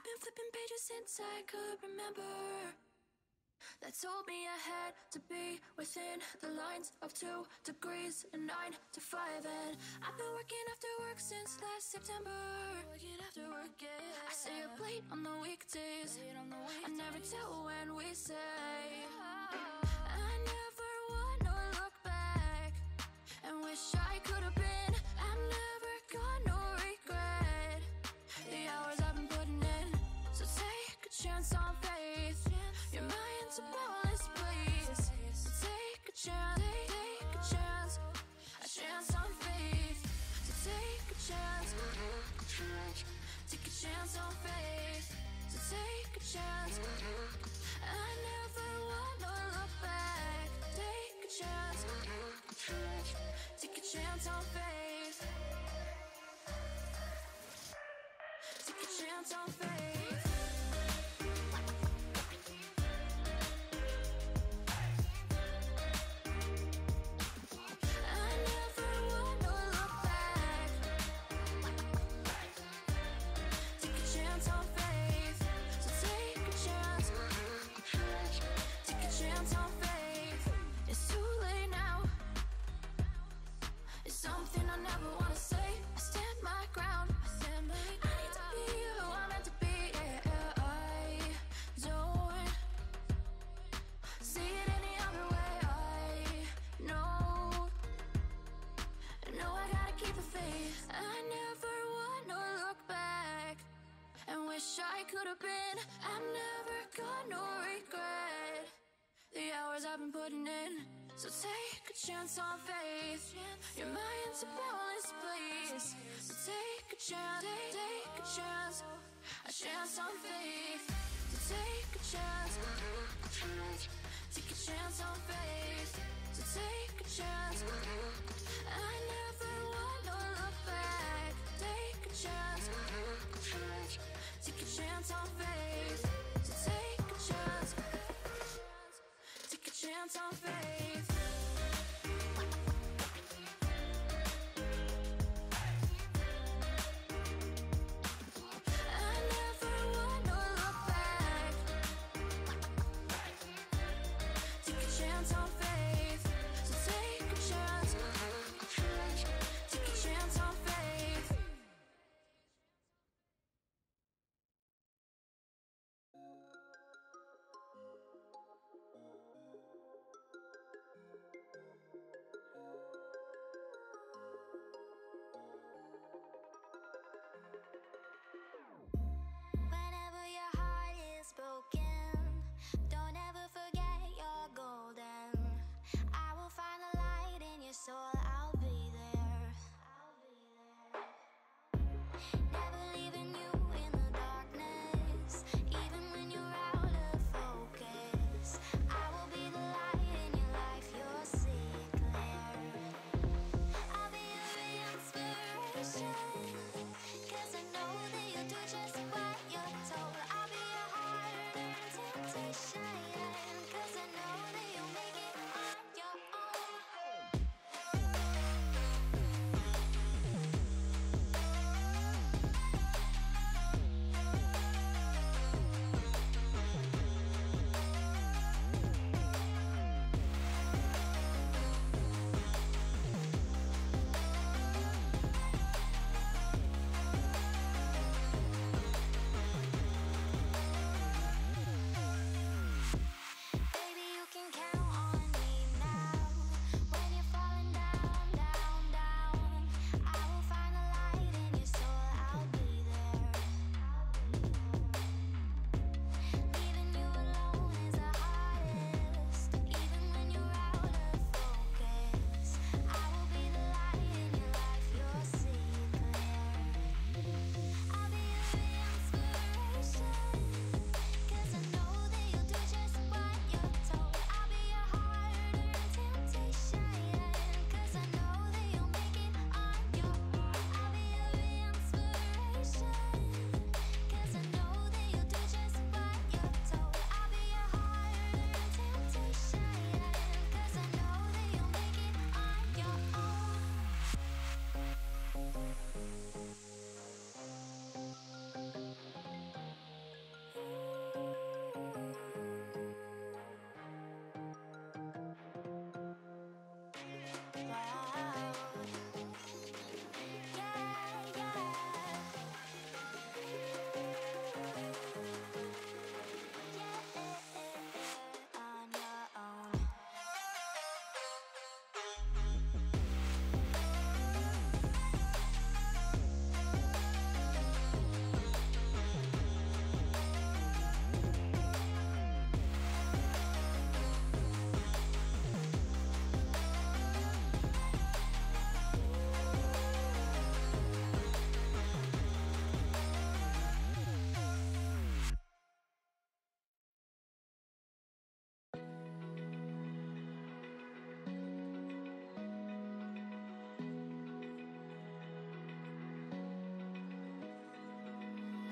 been flipping pages since I could remember, that told me I had to be within the lines of 2 degrees and 9 to 5. And I've been working after work since last September. Working after work, yeah. I stay up late on the weekdays. I never tell when we say. I never wanna look back and wish I could have been. I never got no regret. The hours I've been putting in, so take a chance on faith. Your mind's a boundless place. So take a chance, take a chance, a chance on faith. So take a chance, take a chance on faith. So take a chance. I never wanna look back. Take a chance, take a chance on faith. Take a chance on faith. I could have been. I've never got no regret. The hours I've been putting in, so take a chance on faith. Your mind's a boundless place. So take a chance, take a chance, a chance on faith. So take a chance, take a chance on faith. So take a chance. I never wanna look back. Take a chance, take a chance on faith. So take a chance, take a chance on faith. I never wanna look back. Take a chance on faith. So take a chance, take a chance on faith.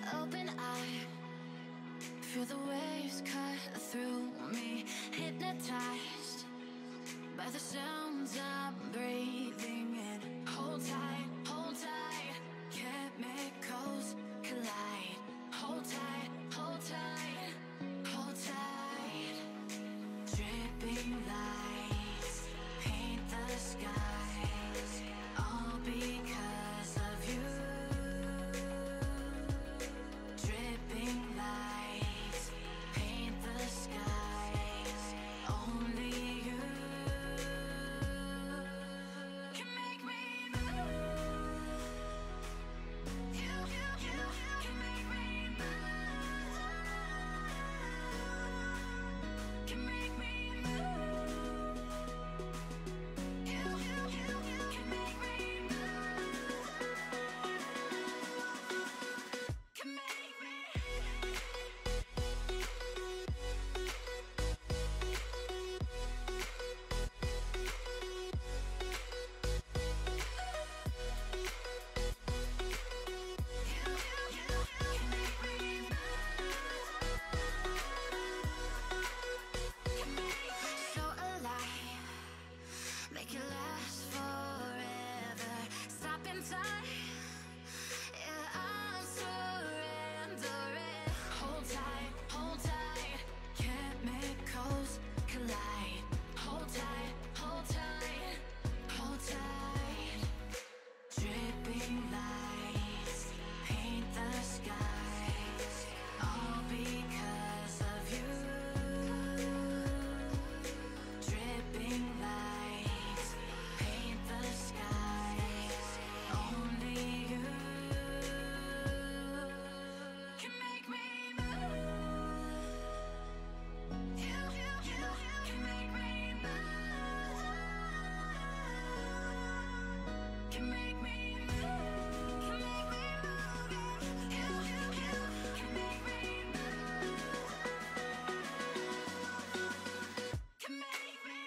Open eye, feel the waves cut through me. Hypnotized by the sounds I'm breathing in. Hold tight, hold tight. Chemicals collide. Hold tight, hold tight, hold tight. Dripping lights paint the skies, all because of you. Dripping lights paint the skies, only you can make me move. You can make me move. Can make me move. You can make me move. Can make me. So alive, make it last forever. Stop in time, yeah, I'm surrendering. Hold tight, chemicals collide. Hold tight, hold tight, hold tight. Dripping lights paint the skies, all because of you. Dripping lights paint the skies, only you can make me move. You can make me move. Can make me move. Can make me move. You can make me move. Can make me.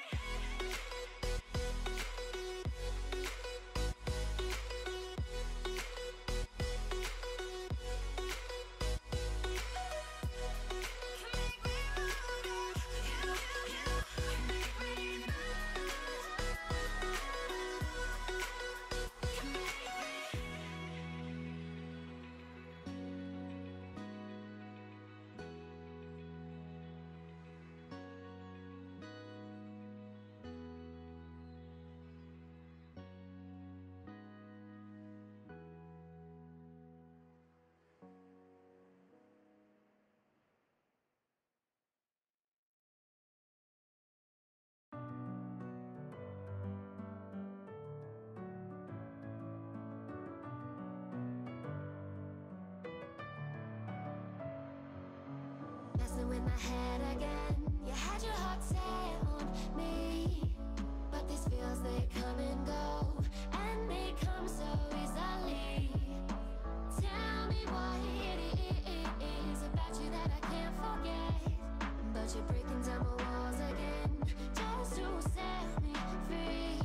Messing with my head again. You had your heart set on me, but these feels, they come and go, and they come so easily. Tell me what it is about you that I can't forget, but you're breaking down my walls again, just to set me free.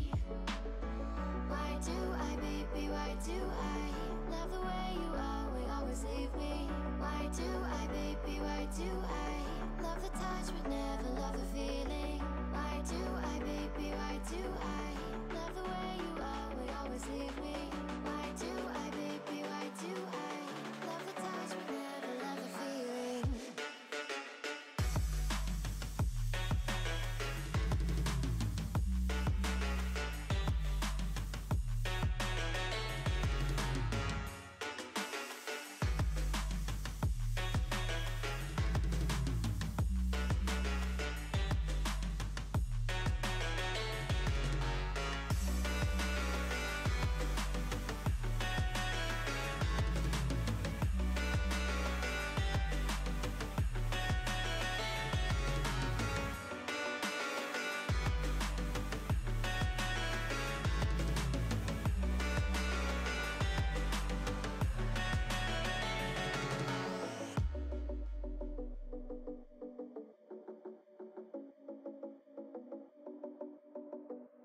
Why do I, baby, why do I love the way you always leave me? Why do I, baby, why do I love the touch but never love the feeling? Why do I, baby, why do I love the way you always leave me? Why do I, baby, why do I love the touch but never love the feeling?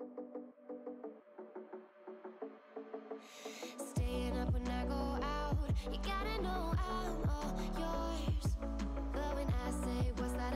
Staying up when I go out, You gotta know I'm all yours. But when I say what's that